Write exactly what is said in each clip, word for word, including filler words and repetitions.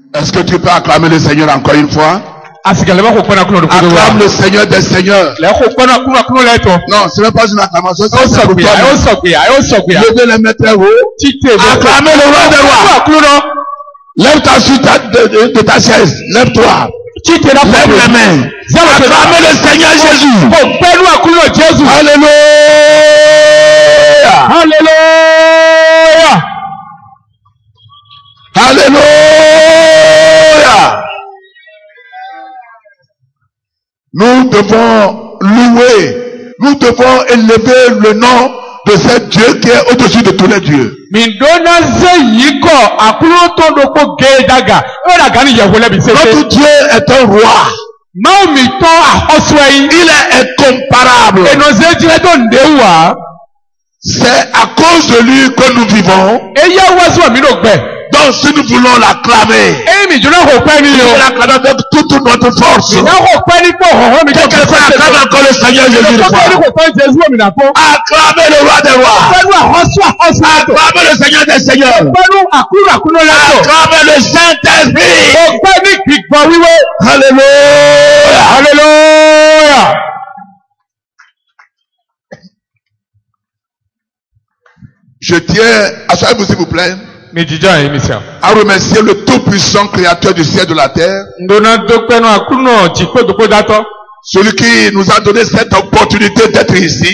Est-ce que tu peux acclamer le Seigneur encore une fois? Acclame le Seigneur des Seigneurs. Non, ce n'est pas une acclamation. C'est pour toi. Levez les mains très haut. Acclamez le roi des rois. Lève-toi sur ta, de, de, de ta chaise. Lève-toi. Lève les mains. Acclamez le Seigneur Jésus. Alléluia. Alléluia. Alléluia. Nous devons louer, nous devons élever le nom de ce Dieu qui est au-dessus de tous les dieux. Notre Dieu est un roi. Il est incomparable. C'est à cause de lui que nous vivons. Donc si nous voulons l'acclamer, nous voulons l'acclamer avec toute notre force. Quelqu'un acclame encore le Seigneur Jésus. Acclamez le roi des rois. Acclamez le Seigneur des seigneurs. Acclamez le Saint-Esprit. Alléluia. Alléluia. Je tiens à ça vous s'il vous plaît. À remercier le tout-puissant créateur du ciel et de la terre. Celui qui nous a donné cette opportunité d'être ici.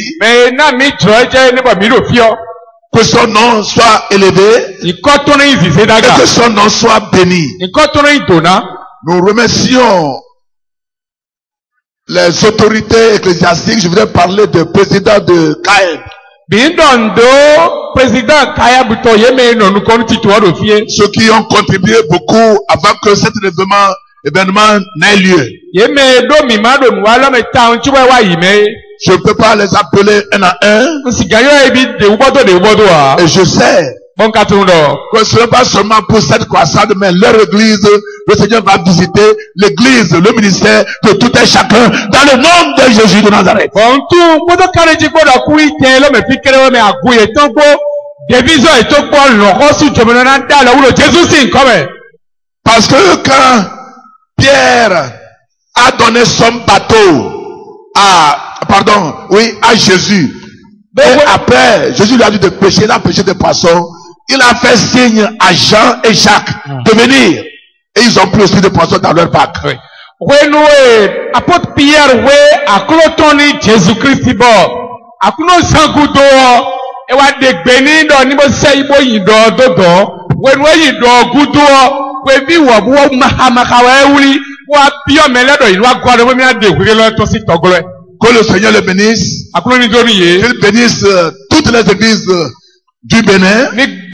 Que son nom soit élevé. Et que son nom soit béni. Nous remercions les autorités ecclésiastiques. Je voudrais parler du président de K M. Président ceux qui ont contribué beaucoup avant que cet événement, événement n'ait lieu. Je ne peux pas les appeler un à un. Et je sais que ce n'est pas seulement pour cette croissance, mais leur église, le Seigneur va visiter l'église, le ministère de tout un chacun dans le nom de Jésus de Nazareth. Parce que quand Pierre a donné son bateau à, pardon, oui, à Jésus, et après, Jésus lui a dit de pêcher, il a pêché des poissons. Il a fait signe à Jean et Jacques de venir. Et ils ont pris aussi des poissons dans leur bac. Apôtre Pierre, oui, à Clotoni, Jésus-Christ, bon. À Clotoni, Sangudo, et wa de Bénin, dans Nibo Seibo, Yido, Dodo, when we do Gudo, we be wa Mahamakawi, wa Pio Melado, il va quoi de me de Willa Tosi Togole. Que le Seigneur le bénisse. Qu'il bénisse euh, toutes les églises euh, du Bénin.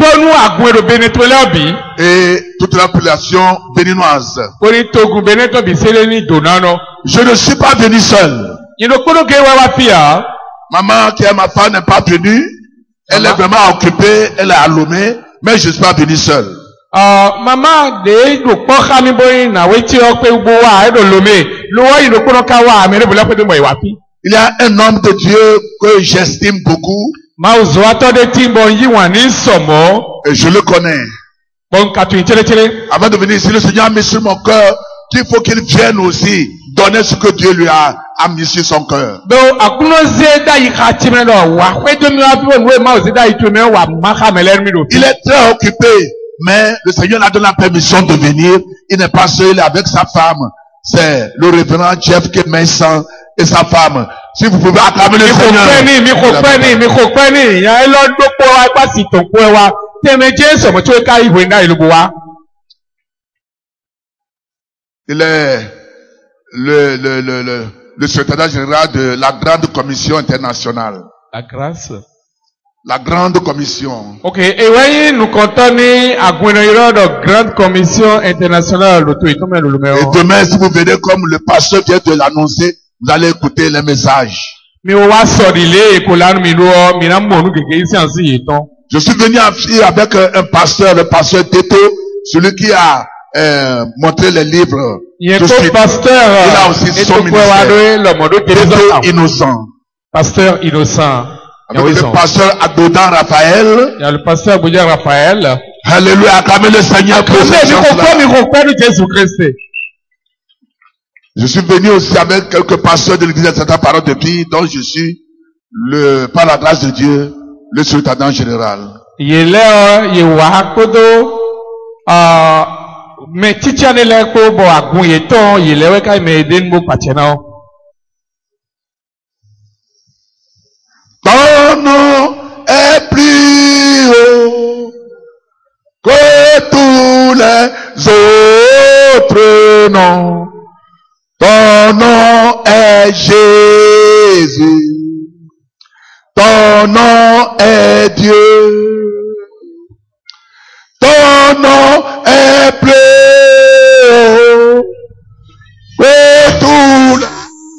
Et toute la population béninoise. Je ne suis pas venu seul. Maman qui est ma femme n'est pas venue. Elle est vraiment occupée. Elle est à Lomé. Mais je ne suis pas venu seul. Maman de il y a un homme de Dieu que j'estime beaucoup. Et je le connais. Avant de venir ici, le Seigneur a mis sur mon cœur qu'il faut qu'il vienne aussi donner ce que Dieu lui a amené sur son cœur. Il est très occupé. Mais le Seigneur a donné la permission de venir. Il n'est pas seul, il est avec sa femme. C'est le révérend Jeff Kemensan et sa femme. Si vous pouvez acclamer le Seigneur. Il est le, le, le, le, le secrétaire général de la Grande Commission internationale. La grâce. La Grande Commission. Ok, et voyez, nous comptons à Gouinoïro de Grande Commission internationale. Et demain, si vous venez comme le pasteur vient de l'annoncer, vous allez écouter les messages. Je suis venu avec un pasteur, le pasteur Teto, celui qui a euh, montré les livres. Il, pasteur, il a aussi son ministère. Teto Innocent. Pasteur Innocent. Avec le pasteur Adodan Raphaël. Il y a le pasteur Adodan Raphaël. Alléluia, acclamez le Seigneur pour cette chance-là. Je suis venu aussi avec quelques pasteurs de l'église de Satan Parole de Vie, dont je suis le, par la grâce de Dieu, le surintendant général. Ton nom est plus haut que tous les autres noms. Ton nom est Jésus. Ton nom est Dieu. Ton nom est plus haut que tous les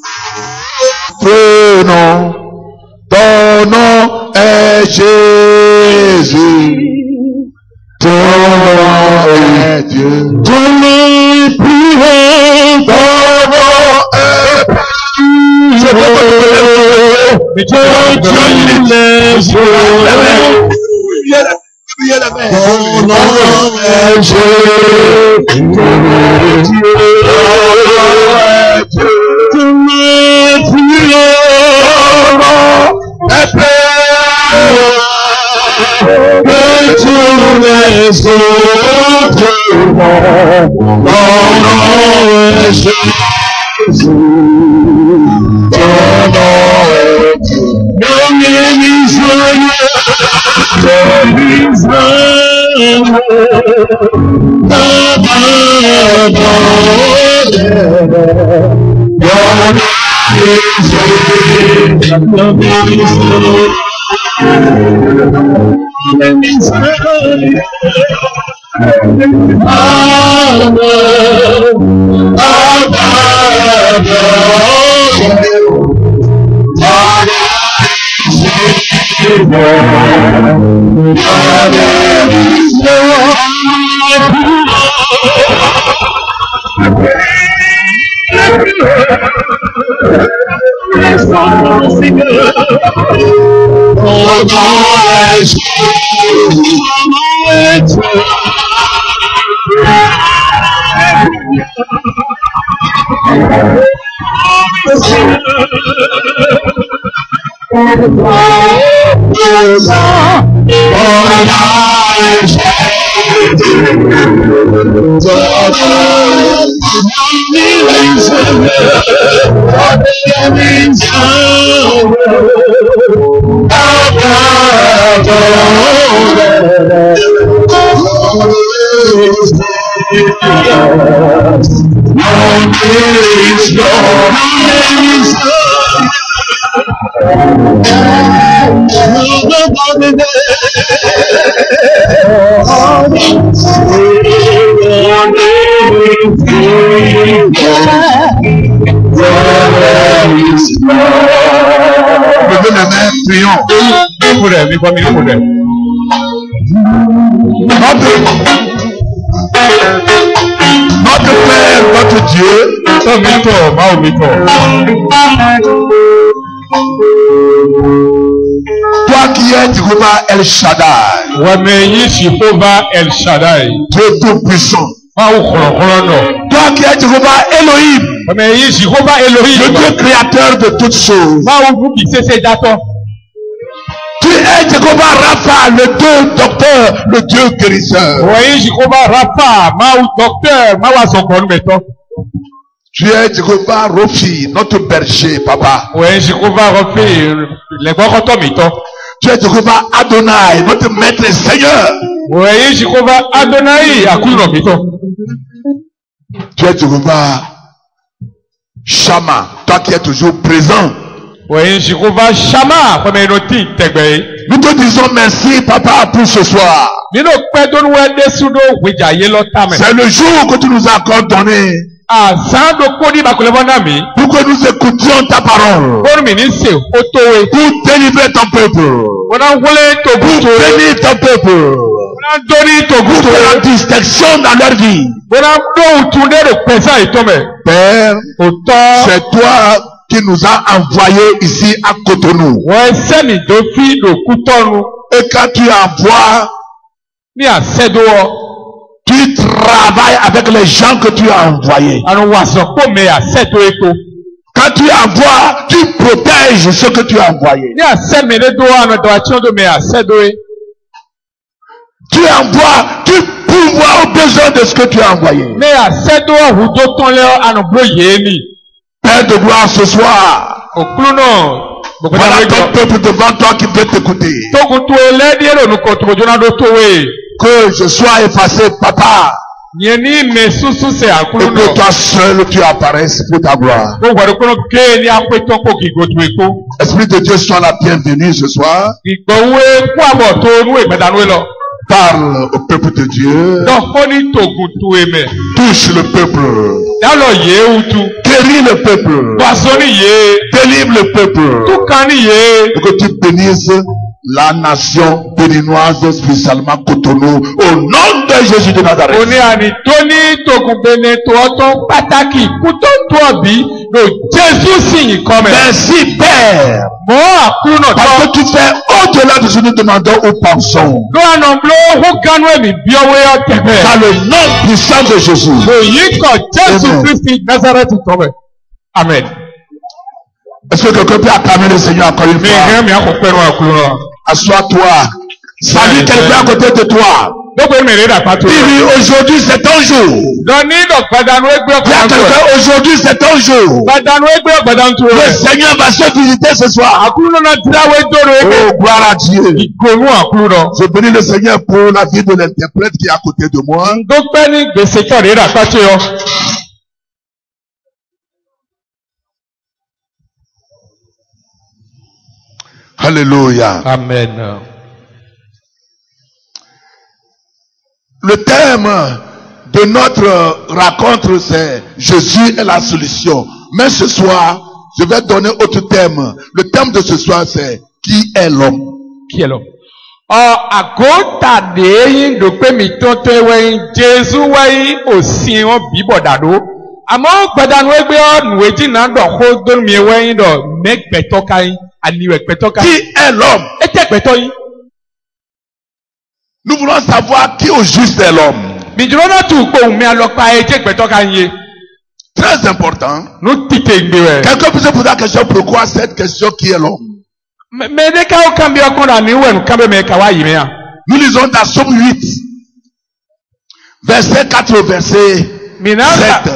autres noms. Ton nom est Jésus. Ton nom est Dieu. Ton nom est plus haut. Ton nom est plus haut. Mais tu es Dieu les yeux. Ton nom est Jésus. Ton nom est Dieu. Ton nom est plus haut. Et que tous les autres noms, ton nom est Jésus, ton nom est Dieu. Nom Israël, nom Israël, Notre Père, notre Dieu, toi qui es Jehovah El Shaddai, Dieu tout-puissant. Toi qui es Jehovah Elohim, le Dieu créateur de toutes choses. Tu es Jehovah Rapha, le Dieu docteur, le Dieu guérisseur. Tu es Jehovah Rofi, notre berger, papa. Tu es Jehovah Adonai, notre maître et Seigneur. Tu es Jehovah Shama, toi qui es toujours présent. Nous te disons merci, papa, pour ce soir. C'est le jour que tu nous as encore donné pour que nous écoutions ta parole, pour délivrer ton peuple, pour bénir ton peuple, pour faire la distinction dans leur vie. Père, c'est toi qui nous a envoyés ici à Cotonou. Et quand tu envoies Ni asedo o. Tu travailles avec les gens que tu as envoyés. Anu wasoko me asedo eto. Quand tu envoies, tu protèges ce que tu as envoyé. Ni aseme ne do anu do achondo me asedo e. Tu envoies, tu pourvois aux besoins de ce que tu as envoyé. Me asedo hudo ton le anu blo yeni. Père de gloire ce soir. Okluno. Voilà ton peuple devant toi qui peut t'écouter. Que je sois effacé, papa. Et que toi seul tu apparaisses pour ta gloire. Esprit de Dieu, sois la bienvenue ce soir. Parle au peuple de Dieu. Touche le peuple. Guéris le peuple. Délivre le peuple. Et que tu bénisses la nation béninoise, spécialement Cotonou, au nom de Jésus de Nazareth. Merci Père. Parce que tu fais au-delà de ce que nous demandons ou pensons. Dans le nom puissant de Jésus. Amen. Est-ce que quelqu'un peut acclamer le Seigneur encore une fois? Assois-toi. Salut quelqu'un à côté de toi. Dis-lui, aujourd'hui c'est ton jour. Il y a quelqu'un, aujourd'hui c'est ton jour. Le Seigneur va se visiter ce soir. Oh, gloire à Dieu. Je bénis le Seigneur pour la vie de l'interprète qui est à côté de moi. Alléluia. Amen. Le thème de notre rencontre, c'est Jésus est la solution. Mais ce soir, je vais donner autre thème. Le thème de ce soir, c'est qui est l'homme? Qui est l'homme? Oh, à gota de do pe mi tonte we Jésus we osin o bibo dado. Amo gbadanu egbe o nuweji na do ho do mi we do make beto kai aniwe beto kai. Qui est l'homme? Ete beto yi. Nous voulons savoir qui au juste est l'homme. Très important. Quelqu'un peut se poser la question pourquoi cette question qui est l'homme. Nous lisons dans Somme huit, verset quatre au verset sept.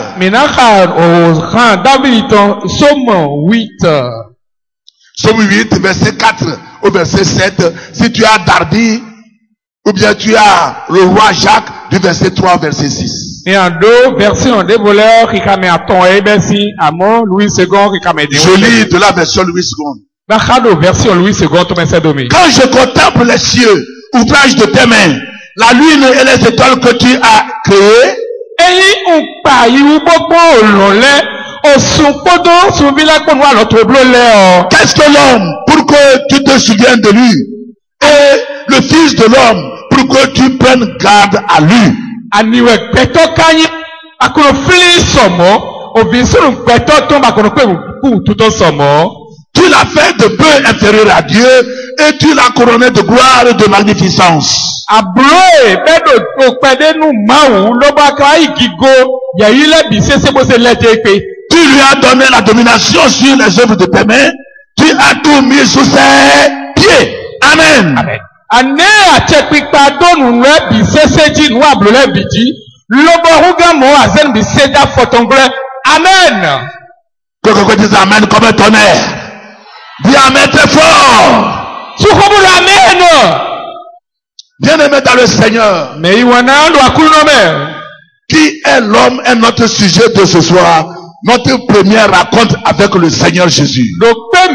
Somme huit, verset quatre au verset sept. Si tu as Darby, ou bien tu as le roi Jacques du verset trois au verset six. Et en deux versions des voleurs qui kame à ton ebesi amon Louis second qui kame des. Je lis de la version Louis second. Bakado version Louis second to me domi. Quand je contemple les cieux, ouvrage de tes mains, la lune et les étoiles que tu as créées, et on paye ou beaucoup l'olé au soupodo souvila qu'on voit notre bleu. Qu'est-ce que l'homme pour que tu te souviennes de lui? Et le fils de l'homme pour que tu prennes garde à lui. Aniwe peto kanyi akono fili somo ovisuru peto tomba kono pe ku tuto somo. Tu l'as fait de peu inférieur à Dieu et tu l'as couronné de gloire et de magnificence. Abloe bedo opede nu mawu loba kai gigo yayile bisese bose lejepe. Tu lui as donné la domination sur les œuvres de tes mains. Tu as tout mis sous ses pieds. Amen. Amen. Ane achekpikpa donu nwe bi seseji nu ablole biji lobo huga mo azen bi seda fotongle. Amen. Que quelqu'un dise amen comme un tonnerre. Dis amen très fort. Sukobu amen. Bien-aimé dans le Seigneur. Mais iwana ndo akunome. Qui est l'homme est notre sujet de ce soir. Notre première rencontre avec le Seigneur Jésus. La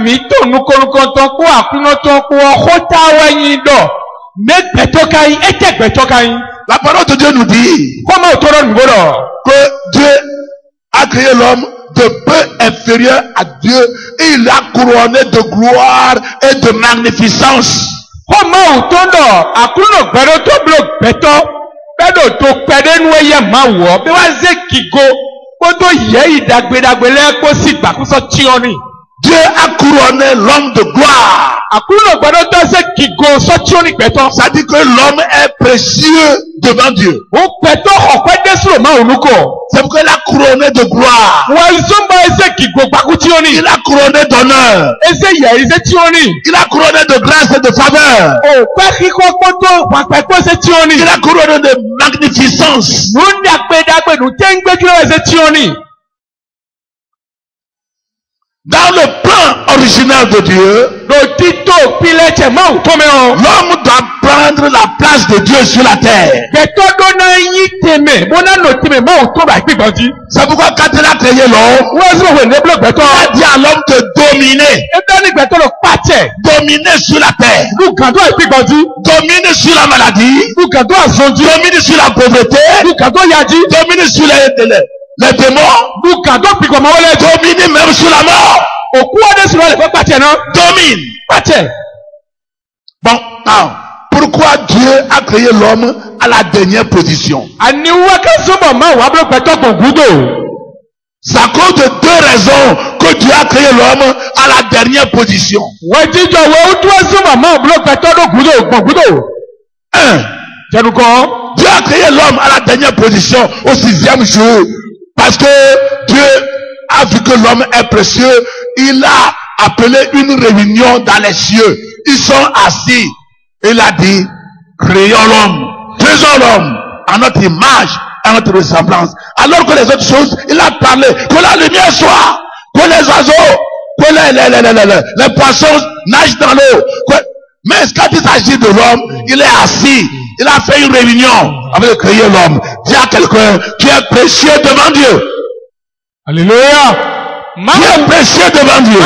parole de Dieu nous dit que Dieu a créé l'homme de peu inférieur à Dieu et il l'a couronné de gloire et de magnificence. Dieu a couronné l'homme de gloire. Ça dit que l'homme est précieux devant Dieu. C'est pourquoi il a couronné de gloire. Il a couronné d'honneur. Il a couronné de grâce et de faveur. Il a couronné de magnificence. Dans le plan original de Dieu, l'homme doit prendre la place de Dieu sur la terre. C'est pourquoi quand il a créé l'homme, il a dit à l'homme de dominer. Dominer sur la terre. Dominer sur la maladie. Dominer sur la pauvreté. Dominer sur les, les, les démons. Dominer même sur la mort. Domine. Bon, now, pourquoi Dieu a créé l'homme à la dernière position? C'est à cause de deux raisons que Dieu a créé l'homme à la dernière position. Un, Dieu a créé l'homme à la dernière position au sixième jour parce que Dieu a vu que l'homme est précieux. Il a appelé une réunion dans les cieux. Ils sont assis. Il a dit, créons l'homme, faisons l'homme à notre image, à notre ressemblance. Alors que les autres choses, il a parlé, que la lumière soit, que les oiseaux, que les, les, les, les, les, les poissons nagent dans l'eau. Mais quand il s'agit de l'homme, il est assis. Il a fait une réunion avec créer l'homme. Dis à quelqu'un, tu es précieux devant Dieu. Alléluia. Tu es précieux devant Dieu.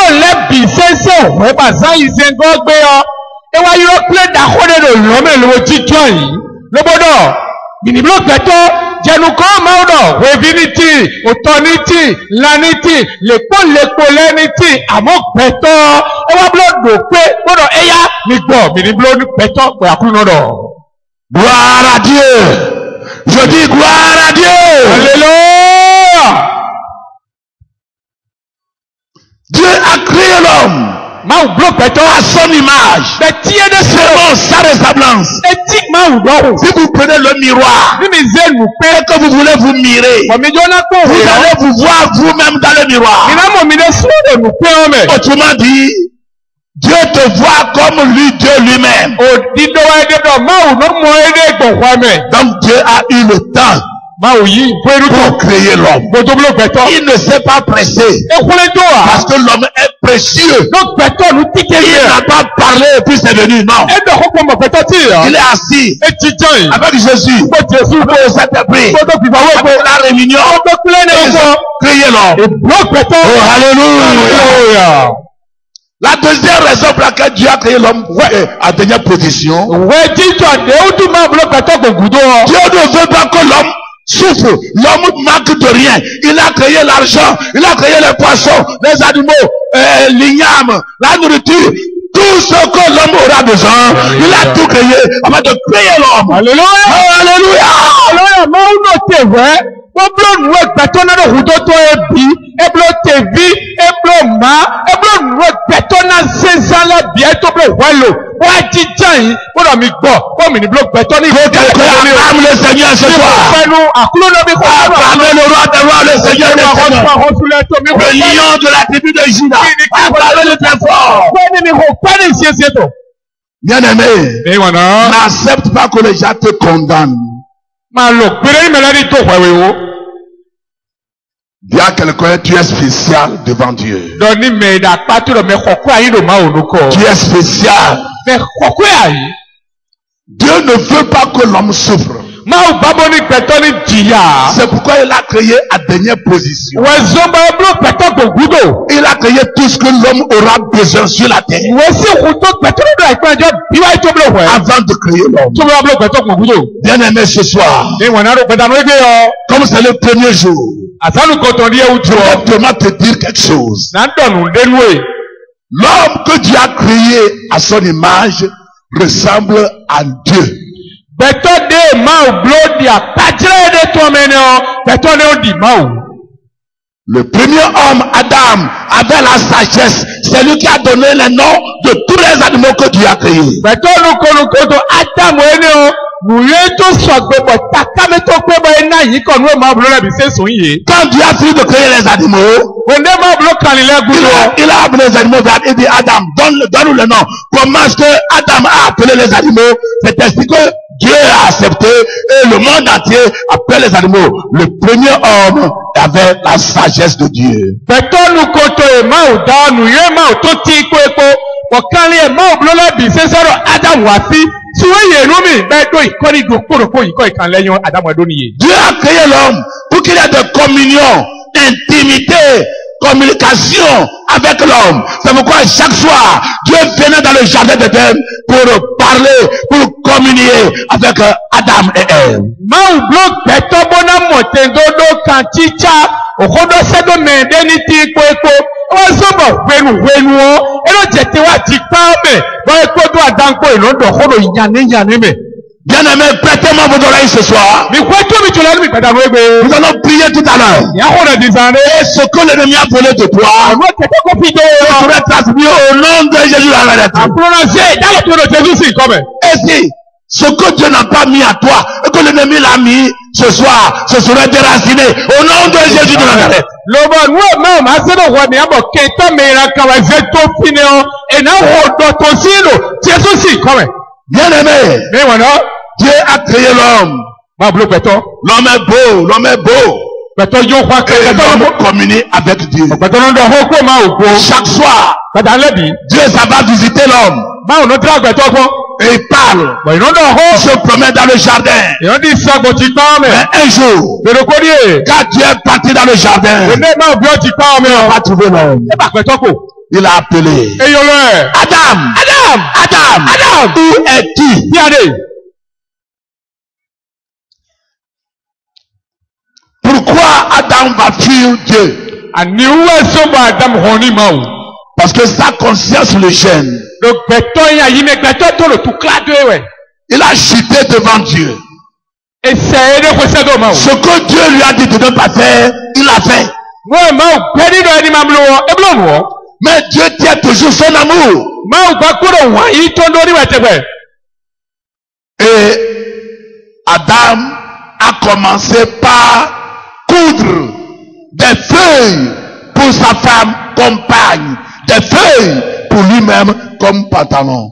Januko maudo, wevinity, authority, lanity, lepo lepo lenity, amok peto, ewa blood do pe, bodo eya, nikbo, mini blood peto, kwa akunodo. Gloire à Dieu. Je dis gloire à Dieu. Alléluia. Dieu a créé l'homme à son image, selon sa ressemblance. Si vous prenez le miroir et que vous voulez vous mirer, vous allez vous voir vous-même dans le miroir. Autrement dit, Dieu te voit comme lui, Dieu lui-même. Donc Dieu a eu le temps pour créer l'homme. Il ne s'est pas pressé parce que l'homme est précieux. Il n'a pas parlé et puis c'est venu. Non. Il est assis avec Jésus. Avec le Saint-Esprit. Avec la réunion. Créer l'homme. Oh, alléluia. La deuxième raison pour laquelle Dieu a créé l'homme à dernière position. Dieu ne veut pas que l'homme souffre. L'homme manque de rien. Il a créé l'argent, il a créé les poissons, les animaux, euh, l'igname, la nourriture, tout ce que l'homme aura besoin. Il a tout créé avant de créer l'homme. Alléluia. Oh, alléluia. Alléluia. Eblo nuwe gbẹtọ na do hudo to ebi, eblo tevi, eblo ma, eblo nuwe gbẹtọ na sezala bie to blo welo, wa jijan yi, bodo mi gbọ́, ko mi ni blo gbẹtọ ni. Faut que acclame le Seigneur ce soir. Fẹnu akulo na bi ko. Acclame le roi des rois, le Seigneur des seigneurs. Le lion de la tribu de Juda. Acclame le très fort. Bien-aimé, n'accepte pas que les gens te condamnent. Dis à quelqu'un, tu es spécial devant Dieu. Tu es spécial. Dieu ne veut pas que l'homme souffre. C'est pourquoi il a créé à dernière position. Il a créé tout ce que l'homme aura besoin sur la terre avant de créer l'homme. Bien aimé ce soir, comme c'est le premier jour, je vais vraiment te dire quelque chose. L'homme que Dieu a créé à son image ressemble à Dieu. Beto de ma blodia, patre de toi meneo, beto de di mau. Le premier homme, Adam, avait la sagesse. C'est lui qui a donné les noms de tous les animaux que Dieu a créés. Quand Dieu a fini de créer les animaux, il a, il a appelé les animaux, il dit Adam, donne-nous donne le nom. Comment est-ce que Adam a appelé les animaux? C'est ainsi que Dieu a accepté et le monde entier appelle les animaux. Le premier homme avait la sagesse de Dieu. Dieu a créé l'homme pour qu'il ait de communion, intimité, communication avec l'homme. C'est pourquoi chaque soir, Dieu venait dans le jardin d'Éden pour parler, pour communier avec Adam et Ève. Bien-aimés, prêtez-moi vos oreilles ce soir. Nous allons prier tout à l'heure. Et ce que l'ennemi a volé de toi, sera transmis au nom de Jésus la Et si ce que Dieu n'a pas mis à toi, et que l'ennemi l'a mis ce soir, ce serait déraciné au nom de Jésus de Nazareth. Bien-aimé, Dieu a créé l'homme. L'homme est beau, l'homme est beau. Et l'homme communie avec Dieu. Chaque soir, Dieu ça va visiter l'homme. Et il parle. Il se promène dans le jardin. Mais un jour, quand Dieu est parti dans le jardin, il n'a pas trouvé l'homme. Il a appelé Adam, Adam, Adam, Adam, où es-tu? Pourquoi Adam va fuir Dieu? Parce que sa conscience le gêne. Il a chuté devant Dieu. Ce que Dieu lui a dit de ne pas faire, il l'a fait. Mais Dieu tient toujours son amour. Et Adam a commencé par coudre des feuilles pour sa femme compagne, des feuilles pour lui-même comme pantalon.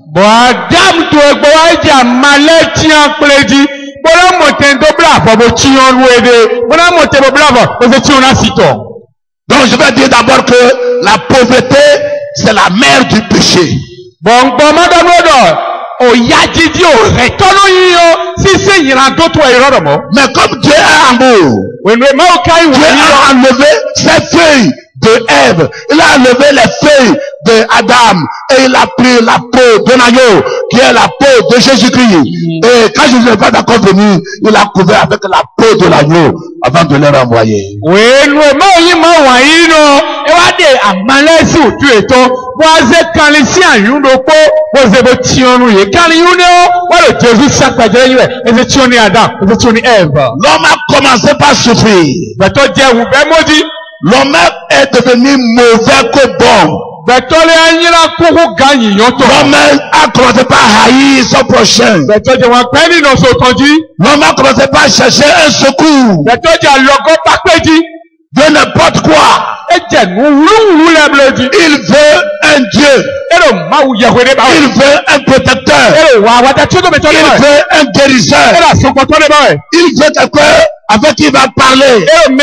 Donc je vais dire d'abord que la pauvreté, c'est la mère du péché. Mais comme Dieu est amour, Dieu a enlevé ses feuilles de Ève, il a enlevé les feuilles de Adam et il a pris la peau de l'agneau qui est la peau de Jésus-Christ. Et quand Jésus n'est pas d'accord venu, il a couvert avec la peau de l'agneau avant de les renvoyer. L'homme a commencé par souffrir. L'homme est devenu mauvais que bon. L'homme a commencé par haïr son prochain. L'homme a commencé par chercher un secours de n'importe quoi. Il veut un Dieu. Il veut un protecteur. Il veut un guérisseur. Il veut quelqu'un avec qui il va parler.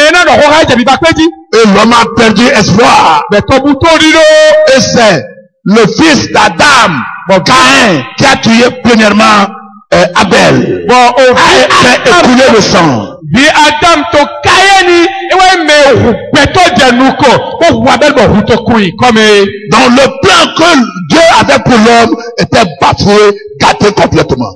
Et l'homme a perdu espoir. Et c'est le fils d'Adam, Caïn, qui a tué premièrement euh, Abel. A fait écouler le sang. Donc le plan que Dieu avait pour l'homme était bafoué, gâté complètement.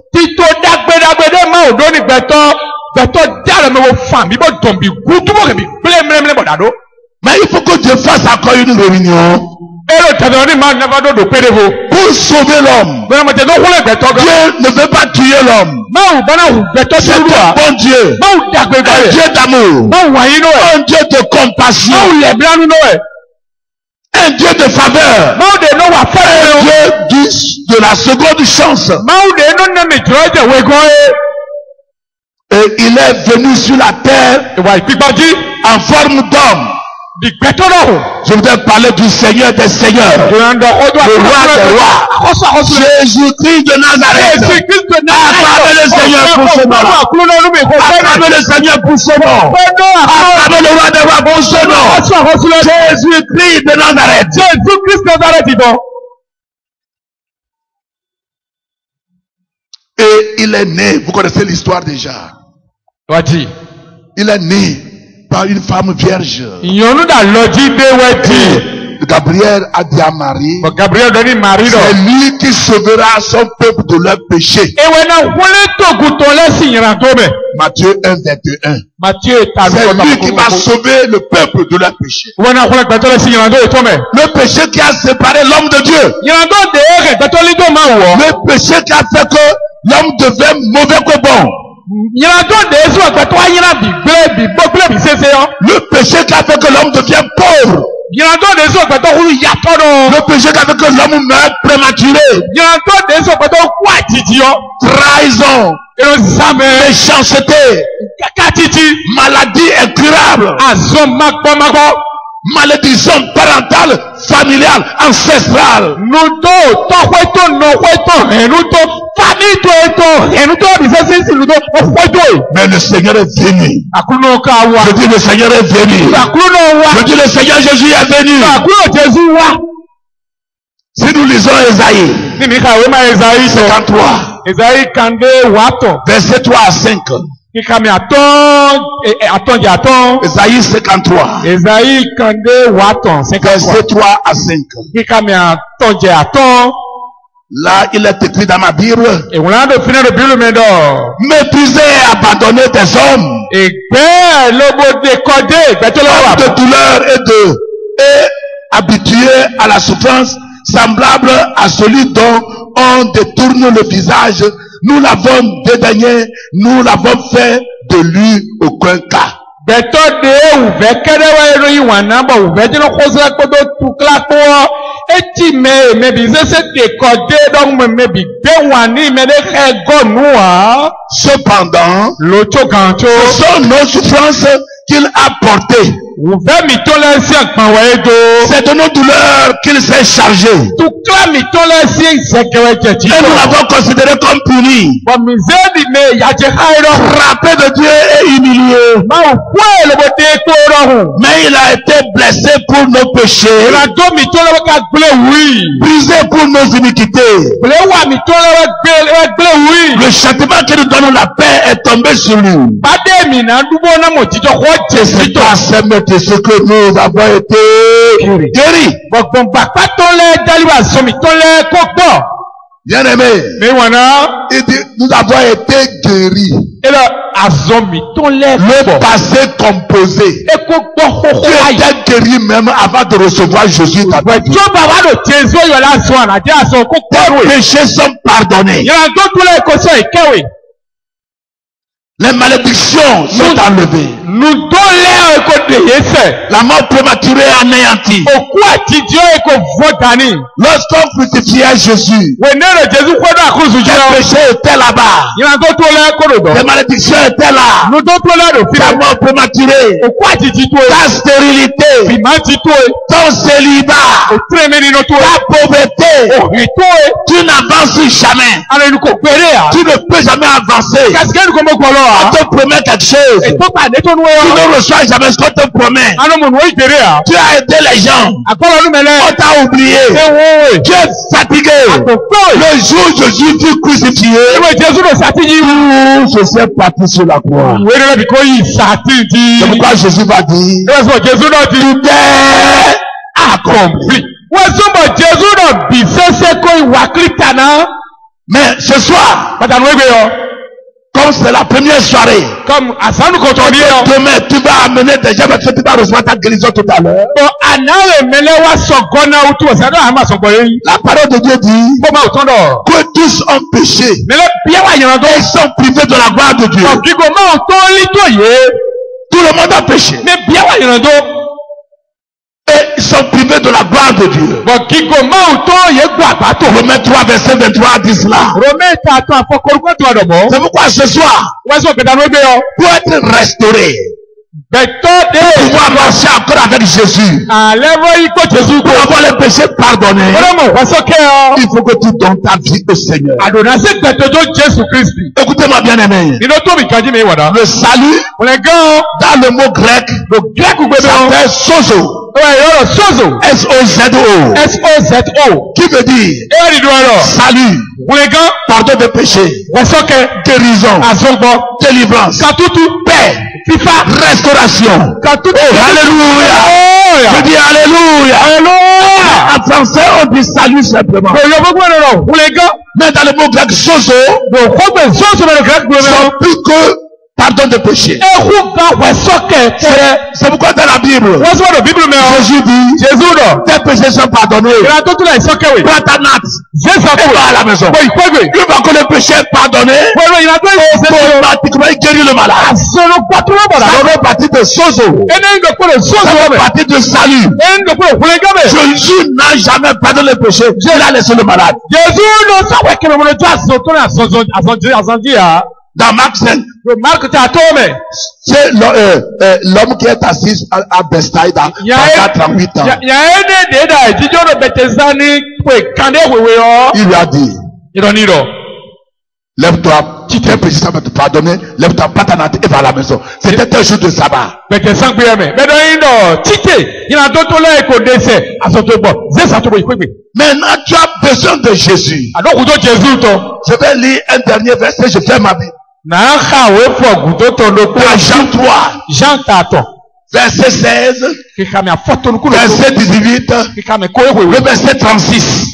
Mais il faut que Dieu fasse encore une réunion Pour sauver l'homme. Dieu ne veut pas tuer l'homme. C'est un bon Dieu. Un Dieu d'amour. Un Dieu de compassion. Un Dieu de faveur. Un Dieu du, de la seconde chance. Et il est venu sur la terre en forme d'homme. Je voudrais parler du Seigneur des Seigneurs, le roi des rois, Jésus-Christ de Nazareth. Acclamez le Seigneur pour ce nom. Acclamez le Seigneur pour ce nom. Acclamez le roi des rois pour ce nom. Jésus-Christ de Nazareth. Jésus-Christ de Nazareth. Et il est né, vous connaissez l'histoire déjà. Il est né par une femme vierge. Gabriel a dit à Marie, c'est lui qui sauvera son peuple de leurs péchés. Matthieu un, vingt et un. C'est lui qui va sauver le peuple de leurs péchés. Le péché qui a séparé l'homme de Dieu. Le péché qui a fait que l'homme devait mauvais que bon. Le péché qui a fait que l'homme devient pauvre. Le péché qui a fait que l'homme meurt prématuré. Trahison, méchanceté, maladie incurable, malédiction parentale, familiale, ancestrale. Mais le Seigneur est venu. Je dis le Seigneur est venu. Je dis le Seigneur Jésus est venu. Si nous lisons Ésaïe cinquante-trois, verset trois à cinq. Ésaïe cinquante-trois, verset trois à cinq. Là, il est écrit dans ma Bible, méprisé et abandonné des hommes, hommes de douleur et de et habitués à la souffrance, semblable à celui dont on détourne le visage. Nous l'avons dédaigné, nous l'avons fait de lui aucun cas. Cependant, ce sont nos souffrances qu'il a portées. C'est de nos douleurs qu'il s'est chargé. Et nous l'avons considéré comme puni, frappé de Dieu et humilié. Mais il a été blessé pour nos péchés, brisé pour nos iniquités. Le châtiment qui nous donne la paix est tombé sur lui. C'est ce que nous avons été guéris. Bien aimé, il dit, nous avons été guéris. Le passé composé. Tu étais guéri même avant de recevoir Jésus. Tes péchés sont pardonnés. Les malédictions sont enlevées. La mort prématurée anéantie. Lorsqu'on crucifiait Jésus, les péchés étaient là-bas. Les malédictions étaient là. La mort prématurée, ta stérilité, ton célibat, ta pauvreté, tu n'avances jamais. Tu ne peux jamais avancer. On te promet quelque chose. Tu ne reçois jamais ce qu'on te promet. Tu as aidé les gens. On t'a oublié. Tu es fatigué. Le jour où Jésus fut crucifié, je suis parti sur la croix. C'est pourquoi Jésus va dire, tout est accompli. Mais ce soir, comme Comme c'est la première soirée. Comme à ça nous comptons bien. Demain, tu vas amener des gens parce que tu vas recevoir ta guérison tout à l'heure. Bon, La parole de Dieu dit que tous ont péché. Ils sont privés de la gloire de Dieu. Tout le monde a péché. Et ils sont privés de la gloire de Dieu. Romains trois, verset vingt-trois dit cela. C'est pourquoi ce soir, pour être restauré, pour pouvoir marcher encore avec Jésus, pour avoir les péchés pardonnés, il faut que tu donnes ta vie au Seigneur. Écoutez-moi bien aimé. Le salut, dans le mot grec, s'appelle sozo. S O Z O. S O Z O. Qui veut dire salut, pardon de péché, guérison, délivrance, paix, restauration. Oh, alléluia. Je dis alléluia. En français, on dit salut simplement. Mais dans le mot grec sozo, c'est plus que pardon de péché. C'est pourquoi dans la Bible, Jésus dit, tes péchés sont pardonnés. Prends ta natte et va à la maison. Une fois que le péché est pardonné, automatiquement il guérit le malade. Ça fait partie de sozo. Ça fait partie de salut. Jésus n'a jamais pardonné le péché. Il a laissé le malade. Dans Marc cinq, c'est l'homme qui est assis à, à Bethsaïda pendant trente-huit ans. Il lui a dit, lève-toi, tu t'es péché, ça va te pardonner, lève-toi, pas ta natte et va à la maison. C'était un jour de sabbat. Maintenant, tu as besoin de Jésus. Je vais lire un dernier verset, je fais ma vie. Dans Jean trois, Jean quatre, verset seize, verset dix-huit, le verset trente-six.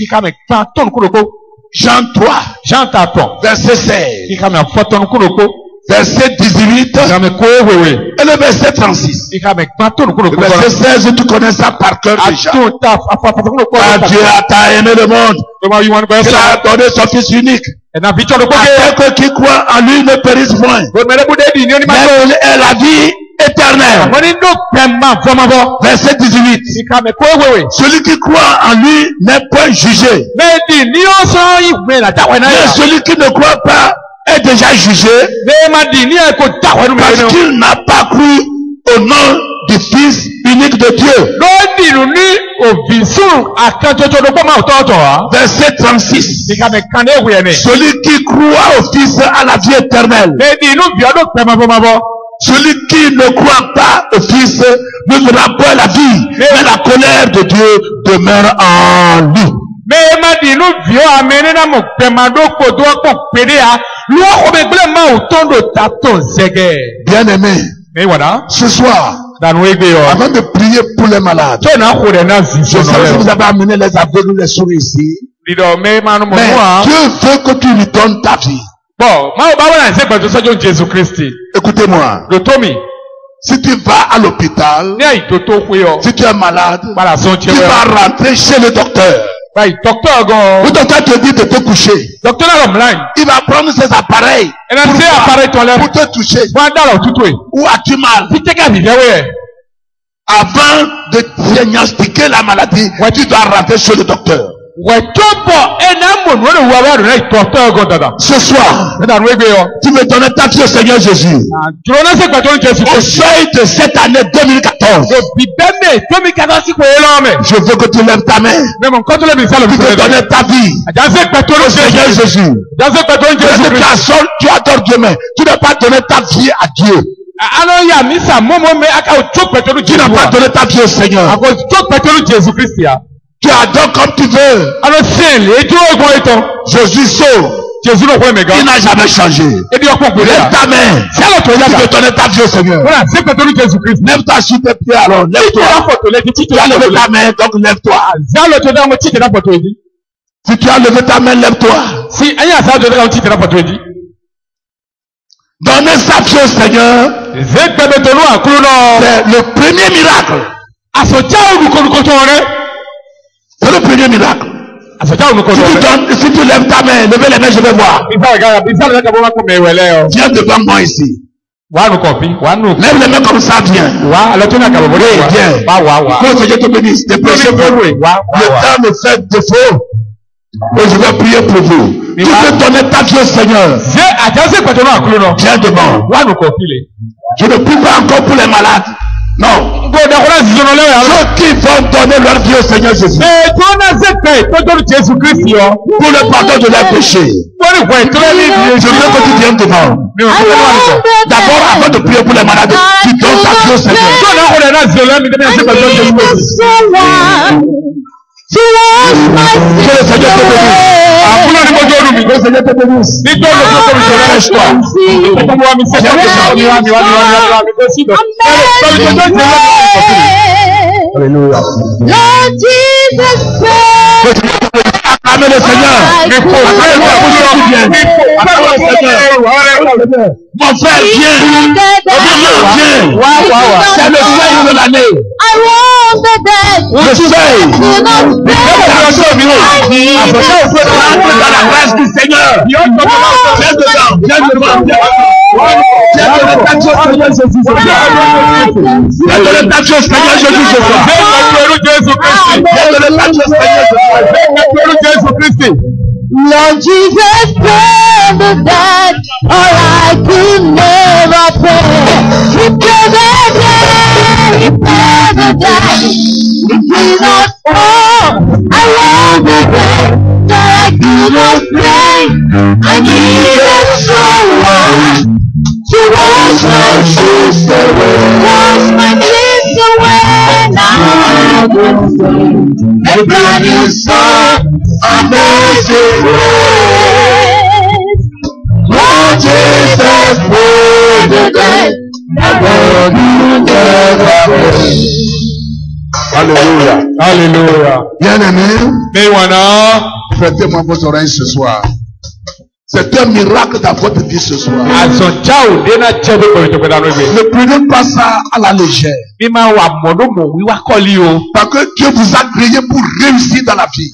Jean trois, Jean quatre, verset seize, verset dix-huit et le verset trente-six. Le verset seize, tu connais ça par cœur déjà. Car Dieu a aimé le monde, il a donné son fils unique, afin que qui croit en lui ne périsse point, mais il est la vie éternelle. Verset dix-huit. Celui qui croit en lui n'est point jugé, mais celui qui ne croit pas est déjà jugé parce qu'il n'a pas cru au nom du Fils unique de Dieu. Verset trente-six. Celui qui croit au Fils a la vie éternelle. Celui qui ne croit pas au Fils ne verra pas la vie, mais la colère de Dieu demeure en lui. Bien aimé, ce soir, avant de prier pour les malades, je sais que vous avez amené les aveugles, les sourds ici, mais Dieu veut que tu lui donnes ta vie. Écoutez-moi. Si tu vas à l'hôpital, si tu es malade, tu vas rentrer chez le docteur. Le docteur te dit de te coucher. Il va prendre ses appareils pour, pour te toucher. Où as-tu mal? Avant de diagnostiquer la maladie, tu dois rentrer chez le docteur. Ce soir, tu me donnes ta vie au Seigneur Jésus. Au seuil de cette année deux mille quatorze, je veux que tu lèves ta main. Tu me donnes ta vie au Seigneur Jésus. Tu adores Dieu, mais tu n'as pas donné ta vie à Dieu. Tu n'as pas donné ta vie au Seigneur. Tu adores comme tu veux. Jésus sauve. Il n'a jamais changé. Lève ta main. Tu veux donner ta vie au Seigneur. Lève-toi sur tes pieds alors. Lève-toi. Tu as levé ta main, donc lève-toi. Si tu as levé ta main, lève-toi. Donner sa vie au Seigneur, c'est le premier miracle. C'est le premier miracle. Si tu, donnes, si tu lèves ta main, levez les mains, je vais voir. Viens devant moi ici. Lève les mains comme ça, viens. Oui, viens. Que le Seigneur te bénisse. Le temps me fait défaut. Et je vais prier pour vous. Tu peux donner ta vie au Seigneur. Viens devant. Je ne prie pas encore pour les malades. Non. Ceux qui vont donner leur vie au Seigneur Jésus. Pour le pardon de leurs péchés. Je veux que tu viennes devant. D'abord, avant de prier pour les malades, tu donnes ta vie au Seigneur. Que le Seigneur te bénisse. Que le Seigneur te bénisse. Dépêche-toi. Alléluia. Acclamez le Seigneur. Mon frère, viens. Viens. C'est le seuil de l'année. Le seuil. Dans la grâce du Seigneur. Viens dedans. Viens devant. Viens de ta chose, Seigneur Jésus. Viens de ta chose, Seigneur Jésus. Viens de ta chose, Seigneur Jésus. Lord Jesus paid the debt, all I could never pay. He paid the debt, He paid the debt. He did not owe. I want the debt that I could not pay. I needed someone to wash my sins away, wash my sins away. Now I can sing a brand new song. Amazing grace, Lord Jesus paid the debt, and Lord you never pay. Alléluia. Alléluia. Bien-aimé, Mewana, prêtez-moi vos oreilles ce soir. C'est un miracle dans votre vie ce soir. Ne prenez pas ça à la légère. Parce que Dieu vous a créé pour réussir dans la vie.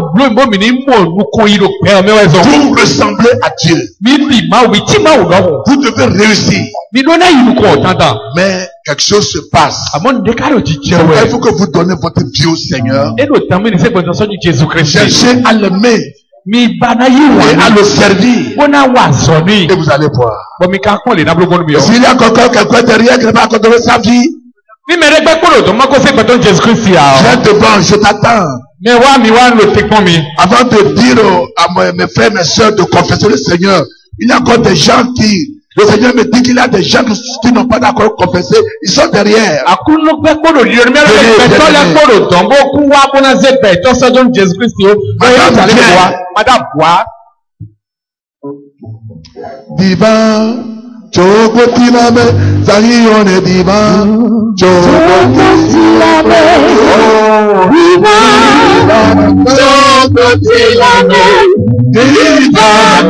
Vous ressemblez à Dieu. Vous devez réussir. Mais quelque chose se passe. Il faut que vous donnez votre vie au Seigneur. Cherchez à l'aimer. Et à le servir. Et vous allez voir. S'il y a encore quelqu'un derrière qui n'a pas encore donné sa vie, viens devant, je t'attends. Avant de dire à mes frères et mes soeurs de confesser le Seigneur, il y a encore des gens qui, le Seigneur me dit qu'il y a des gens qui n'ont pas d'accord confessé, ils sont derrière. Divin, Chocotilame, Zahione divin, Chocotilame, divin, Chocotilame, divin,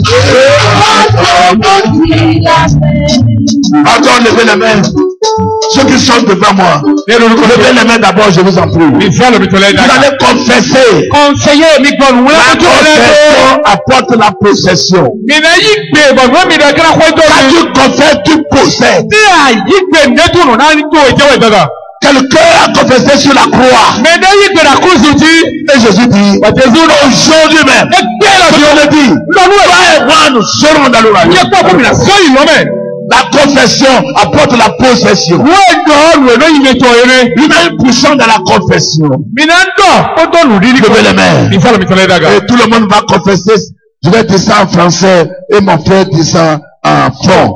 Attends, levez la main. Ceux qui sont devant moi, levez les mains d'abord, je vous en prie. Vous allez confesser. La confession apporte la possession. Quand tu confesses, tu possèdes. Quelqu'un a confessé sur la croix. Et Jésus dit, aujourd'hui même, Dieu le dit, toi et moi, nous serons dans le royaume. La confession apporte la possession. Il y a une puissance dans la confession. Levez les mains. Et tout le monde va confesser. Je vais dire ça en français et mon frère dit ça en fond.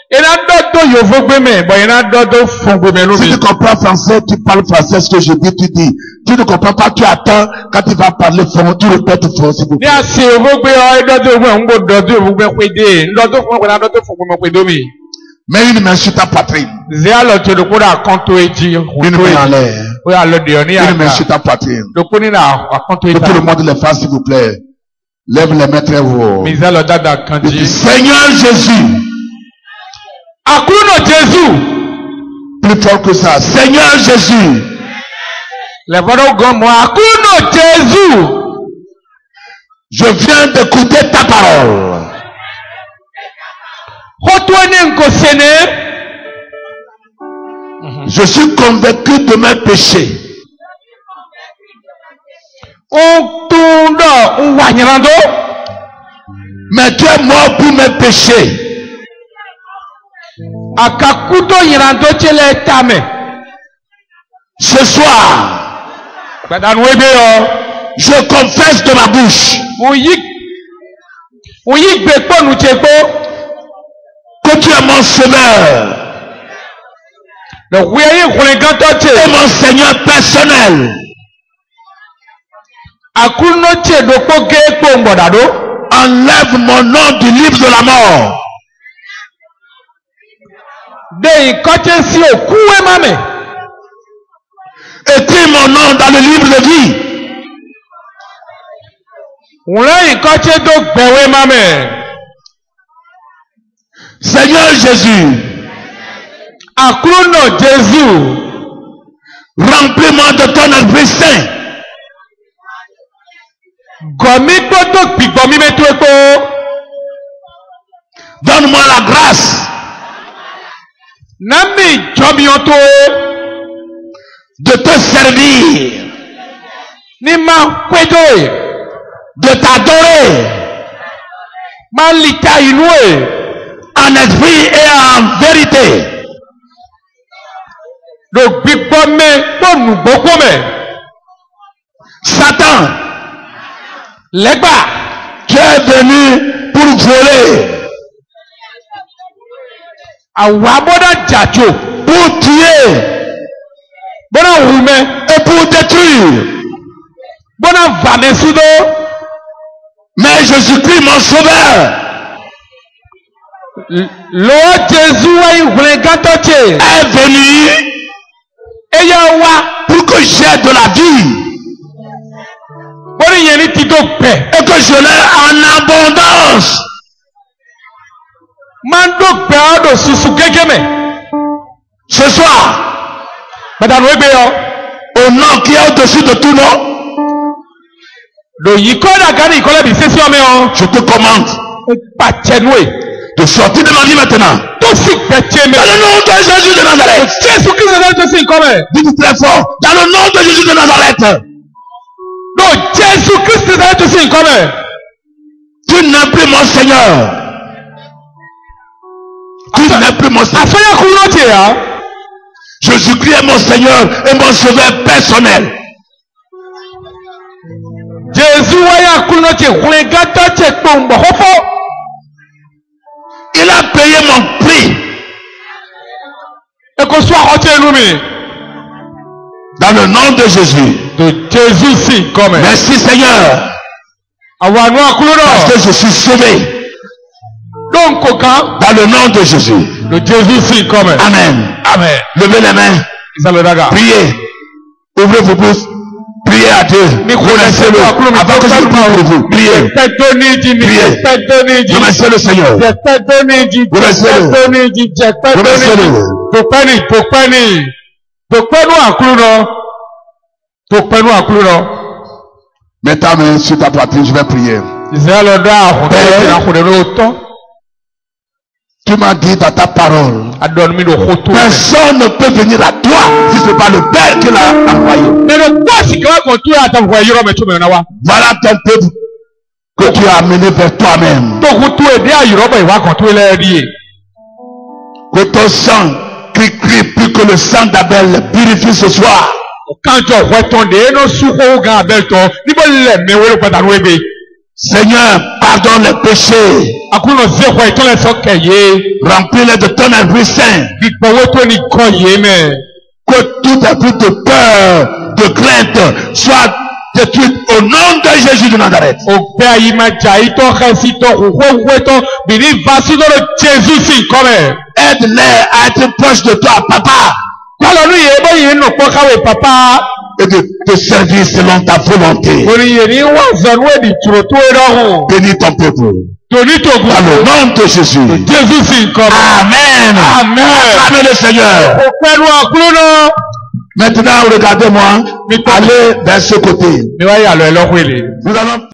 Si tu comprends français, tu parles français, ce que je dis, tu dis. Tu ne comprends pas, tu attends, quand tu vas parler fond, tu répètes fond, s'il vous plaît. Mets une main sur ta poitrine. Une main en l'air. Une main sur ta poitrine. Que tout le monde le fasse, s'il vous plaît. Lève les mains très haut. Seigneur Jésus. Plus fort que ça. Seigneur Jésus. Je viens d'écouter ta parole. Je suis convaincu de mes péchés. Mais tu es mort pour mes péchés. Ce soir, je confesse de ma bouche que tu es mon sauveur et mon Seigneur personnel. Enlève mon nom du livre de la mort. Écris mon nom dans le livre de vie. Seigneur Jésus, remplis-moi de ton Esprit Saint. Donne-moi la grâce de te servir, de t'adorer en esprit et en vérité. Satan, tu es venu pour voler, pour tuer et pour détruire. Mais Jésus-Christ, mon sauveur, Lord Jésus est venu pour que j'ai de la vie et que je l'ai en abondance. Ce soir, au nom qui est au-dessus de tout nom, je te commande de sortir de ma vie maintenant. Dans le nom de Jésus de Nazareth. Dites très fort. Dans le nom de Jésus de Nazareth. Tu n'es plus mon Seigneur. Tu n'es plus mon Seigneur. Jésus-Christ est mon Seigneur et mon sauveur personnel. Il a payé mon prix. Dans le nom de Jésus. Merci Seigneur. Parce que je suis sauvé. Dans le nom de Jésus. Amen. Amen. Levez les mains. Priez. Ouvrez vos bouches. Priez à Dieu. Remerciez-le. Avant que je prie pour vous. Priez. Priez. Remerciez le Seigneur. Remerciez-le. Remerciez-le. Topeni, topeni. Topenu akluno. Topenu akluno. Mets ta main sur ta poitrine, je vais prier. Tu m'as dit dans ta parole, personne ne peut venir à toi si ce n'est pas le Père qui l'a envoyé. Voilà ton peuple que tu as amené vers toi-même. Que ton sang qui crie plus que le sang d'Abel purifie ce soir. Seigneur, pardonne les péchés. Remplis-les de ton esprit saint. Que tout esprit de peur, de crainte soit détruit au nom de Jésus de Nazareth. Aide-les à être proches de toi, papa. Et de te servir selon ta volonté. Bénis ton peuple. Dans le nom de Jésus. Amen. Amen le Seigneur. Maintenant, regardez-moi. Allez vers ce côté. Nous allons